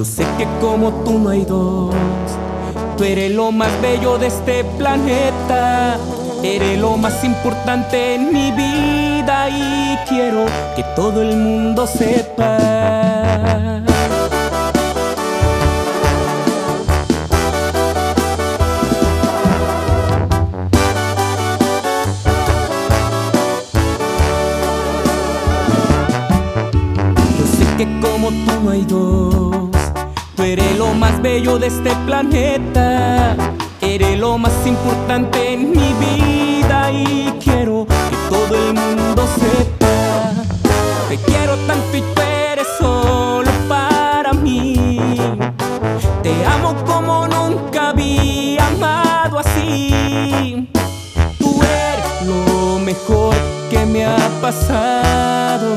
Yo sé que como tú no hay dos. Tú eres lo más bello de este planeta. Eres lo más importante en mi vida y quiero que todo el mundo sepa. Yo sé que como tú no hay dos. Tú eres lo más bello de este planeta. Eres lo más importante en mi vida y quiero que todo el mundo sepa. Te quiero tanto y tú eres solo para mí. Te amo como nunca había amado así. Tú eres lo mejor que me ha pasado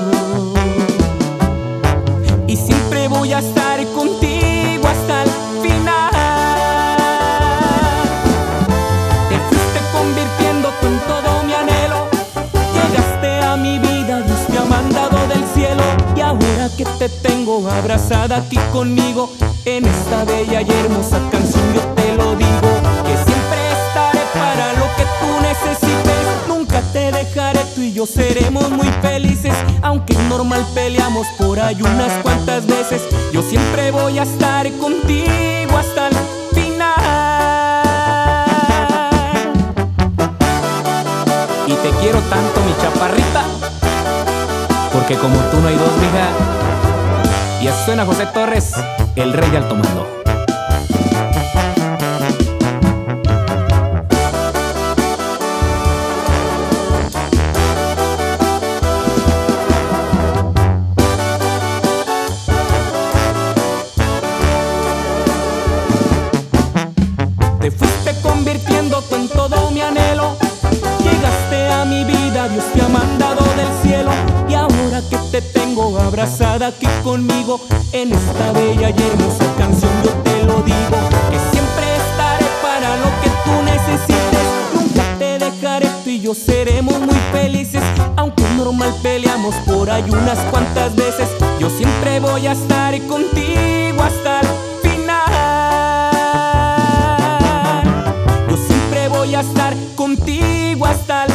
y siempre voy a estar contigo hasta el final. Te fuiste convirtiendo tú en todo mi anhelo. Llegaste a mi vida, Dios te ha mandado del cielo. Y ahora que te tengo abrazada aquí conmigo, en esta bella y hermosa canción yo te lo digo, que siempre estaré para lo que tú necesites. Nunca te dejaré, tú y yo seremos muy felices. Aunque es normal peleamos por ahí unas cuantas veces, yo siempre voy a estar contigo hasta el final. Y te quiero tanto, mi chaparrita, porque como tú no hay dos, mija. Y así suena José Torres, el rey de alto mando. Te fuiste convirtiendo tú en todo mi anhelo. Llegaste a mi vida, Dios te ha mandado del cielo. Y ahora que te tengo abrazada aquí conmigo, en esta bella y hermosa canción yo te lo digo, que siempre estaré para lo que tú necesites. Nunca te dejaré, tú y yo seremos muy felices. Aunque es normal peleamos por ahí unas cuantas veces, yo siempre voy a estar contigo hasta el final. Yo siempre voy a estar contigo hasta el